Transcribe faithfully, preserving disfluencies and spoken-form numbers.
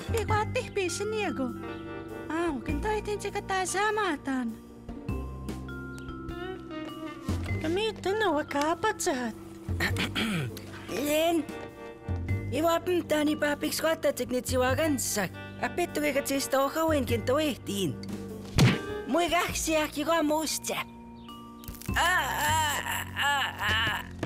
Pikuati pisiniego. Ah, kentaitin tsikata samatan. Kami no wakapatsat. Len. Iwapin tani papiks kotatsik nitsiwagansak. Apettuga tsista okawen kento ehtiin. Mui kaksiak joka musta. Ah, ah, ah, ah.